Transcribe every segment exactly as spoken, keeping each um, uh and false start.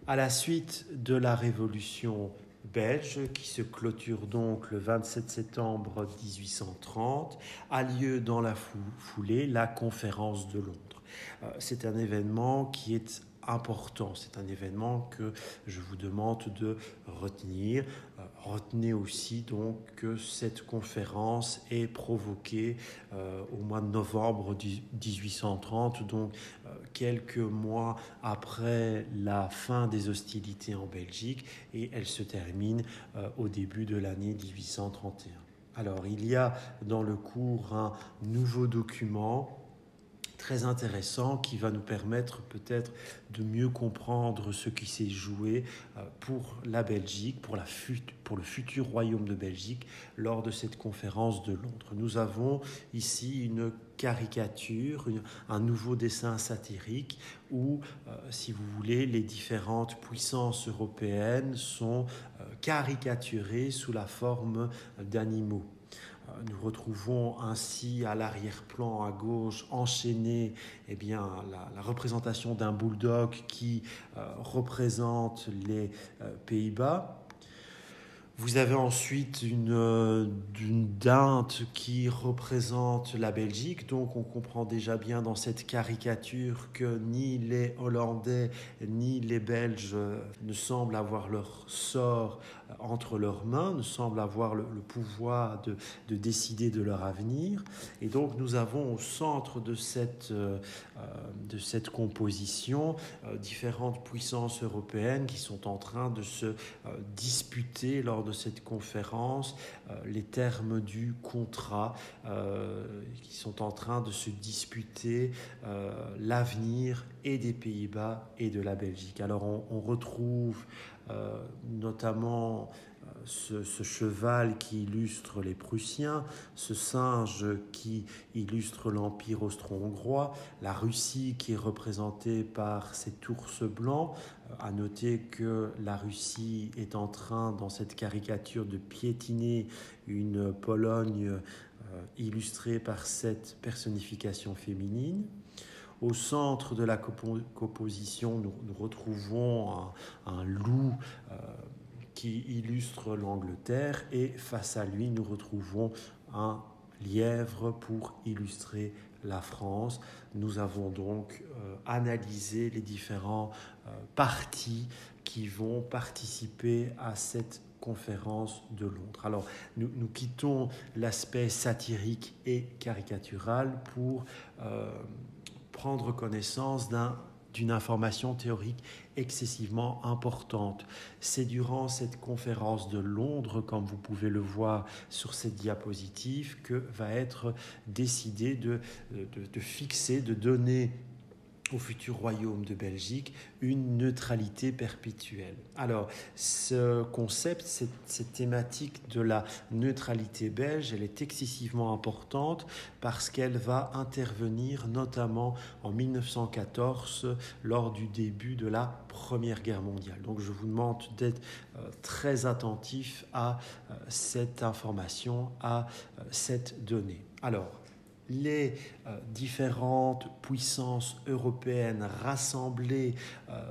À la suite de la Révolution belge, qui se clôture donc le vingt-sept septembre dix-huit cent trente, a lieu dans la foulée la conférence de Londres. C'est un événement qui est important, c'est un événement que je vous demande de retenir. Retenez aussi donc que cette conférence est provoquée euh, au mois de novembre dix-huit cent trente, donc euh, quelques mois après la fin des hostilités en Belgique, et elle se termine euh, au début de l'année dix-huit cent trente et un. Alors, il y a dans le cours un nouveau document très intéressant qui va nous permettre peut-être de mieux comprendre ce qui s'est joué pour la Belgique, pour, la fut- pour le futur royaume de Belgique lors de cette conférence de Londres. Nous avons ici une caricature, une, un nouveau dessin satirique où, euh, si vous voulez, les différentes puissances européennes sont euh, caricaturées sous la forme d'animaux. Nous retrouvons ainsi à l'arrière-plan à gauche enchaîné eh bien, la, la représentation d'un bulldog qui euh, représente les euh, Pays-Bas. Vous avez ensuite une, euh, une dinde qui représente la Belgique, donc on comprend déjà bien dans cette caricature que ni les Hollandais ni les Belges ne semblent avoir leur sort entre leurs mains, ne semblent avoir le, le pouvoir de, de décider de leur avenir. Et donc nous avons au centre de cette, euh, de cette composition euh, différentes puissances européennes qui sont en train de se euh, disputer lors de cette conférence euh, les termes du contrat, euh, qui sont en train de se disputer euh, l'avenir et des Pays-Bas et de la Belgique. Alors on, on retrouve euh, notamment Ce, ce cheval qui illustre les Prussiens, ce singe qui illustre l'Empire austro-hongrois, la Russie qui est représentée par cet ours blanc. À noter que la Russie est en train, dans cette caricature, de piétiner une Pologne euh, illustrée par cette personnification féminine. Au centre de la composition, nous, nous retrouvons un, un loup euh, qui illustre l'Angleterre, et face à lui, nous retrouvons un lièvre pour illustrer la France. Nous avons donc euh, analysé les différents euh, partis qui vont participer à cette conférence de Londres. Alors, nous, nous quittons l'aspect satirique et caricatural pour euh, prendre connaissance d'un d'une information théorique excessivement importante. C'est durant cette conférence de Londres, comme vous pouvez le voir sur cette diapositive, que va être décidé de, de, de fixer, de donner au futur royaume de Belgique une neutralité perpétuelle. Alors, ce concept, cette, cette thématique de la neutralité belge, elle est excessivement importante parce qu'elle va intervenir notamment en mille neuf cent quatorze lors du début de la Première Guerre mondiale. Donc, je vous demande d'être euh, très attentif à euh, cette information, à euh, cette donnée. Alors, les euh, différentes puissances européennes rassemblées euh,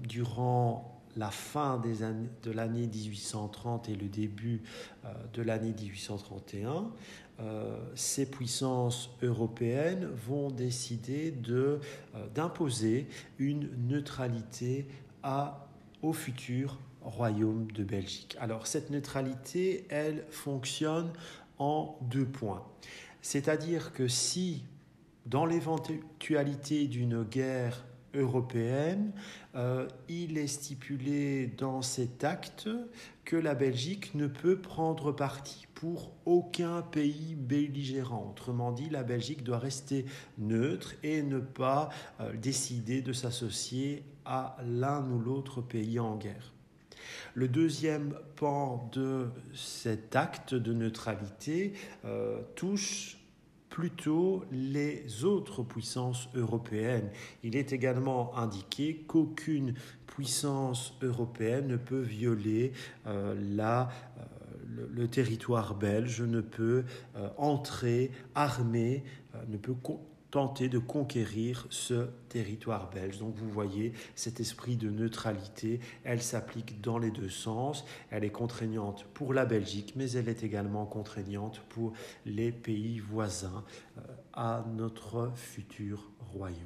durant la fin des années, de l'année dix-huit cent trente et le début euh, de l'année dix-huit cent trente et un, euh, ces puissances européennes vont décider de, euh, d'imposer une neutralité à, au futur royaume de Belgique. Alors cette neutralité, elle fonctionne en deux points. C'est-à-dire que si, dans l'éventualité d'une guerre européenne, euh, il est stipulé dans cet acte que la Belgique ne peut prendre parti pour aucun pays belligérant. Autrement dit, la Belgique doit rester neutre et ne pas euh, décider de s'associer à l'un ou l'autre pays en guerre. Le deuxième pan de cet acte de neutralité euh, touche plutôt les autres puissances européennes. Il est également indiqué qu'aucune puissance européenne ne peut violer euh, la, euh, le, le territoire belge, ne peut euh, entrer armé, euh, ne peut tenter de conquérir ce territoire belge. Donc vous voyez, cet esprit de neutralité, elle s'applique dans les deux sens. Elle est contraignante pour la Belgique, mais elle est également contraignante pour les pays voisins euh, à notre futur royaume.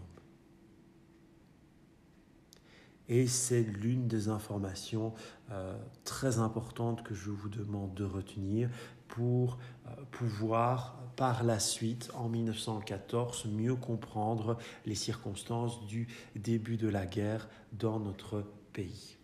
Et c'est l'une des informations euh, très importantes que je vous demande de retenir pour euh, pouvoir, par la suite, en mille neuf cent quatorze, mieux comprendre les circonstances du début de la guerre dans notre pays.